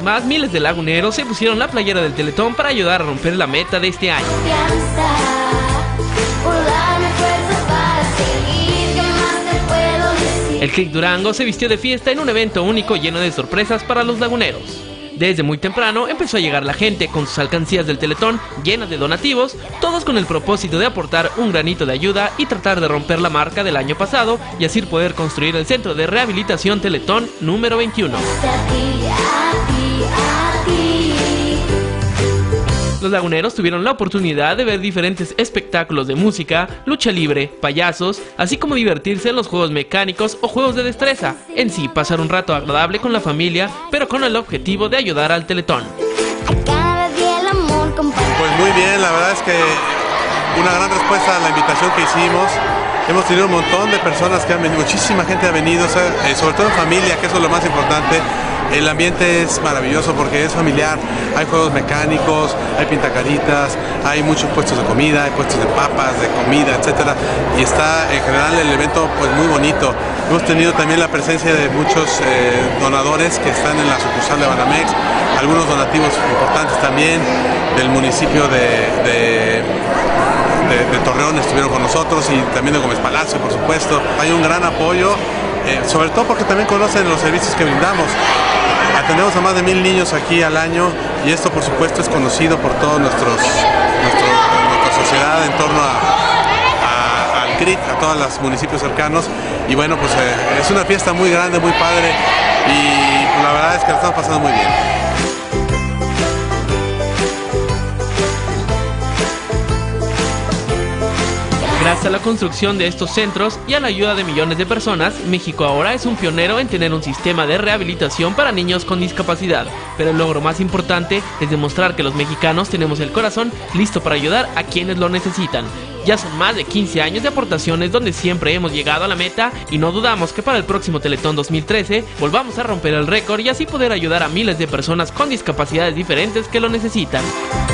más, miles de laguneros se pusieron la playera del Teletón para ayudar a romper la meta de este año. El Click Durango se vistió de fiesta en un evento único lleno de sorpresas para los laguneros. Desde muy temprano empezó a llegar la gente con sus alcancías del Teletón llenas de donativos, todos con el propósito de aportar un granito de ayuda y tratar de romper la marca del año pasado y así poder construir el Centro de Rehabilitación Teletón número 21. Los laguneros tuvieron la oportunidad de ver diferentes espectáculos de música, lucha libre, payasos, así como divertirse en los juegos mecánicos o juegos de destreza. En sí, pasar un rato agradable con la familia, pero con el objetivo de ayudar al Teletón. Pues muy bien, la verdad es que una gran respuesta a la invitación que hicimos. Hemos tenido un montón de personas que han venido, muchísima gente ha venido, sobre todo en familia, que eso es lo más importante. El ambiente es maravilloso porque es familiar, hay juegos mecánicos, hay pintacaritas, hay muchos puestos de comida, hay puestos de papas, de comida, etcétera, y está en general el evento pues muy bonito. Hemos tenido también la presencia de muchos donadores que están en la sucursal de Banamex, algunos donativos importantes también del municipio de Torreón estuvieron con nosotros y también de Gómez Palacio, por supuesto. Hay un gran apoyo, sobre todo porque también conocen los servicios que brindamos. Atendemos a más de 1000 niños aquí al año y esto por supuesto es conocido por toda nuestra sociedad en torno al CRIT, a todos los municipios cercanos. Y bueno, pues es una fiesta muy grande, muy padre y pues, la verdad es que la estamos pasando muy bien. Gracias a la construcción de estos centros y a la ayuda de millones de personas, México ahora es un pionero en tener un sistema de rehabilitación para niños con discapacidad. Pero el logro más importante es demostrar que los mexicanos tenemos el corazón listo para ayudar a quienes lo necesitan. Ya son más de 15 años de aportaciones donde siempre hemos llegado a la meta y no dudamos que para el próximo Teletón 2013 volvamos a romper el récord y así poder ayudar a miles de personas con discapacidades diferentes que lo necesitan.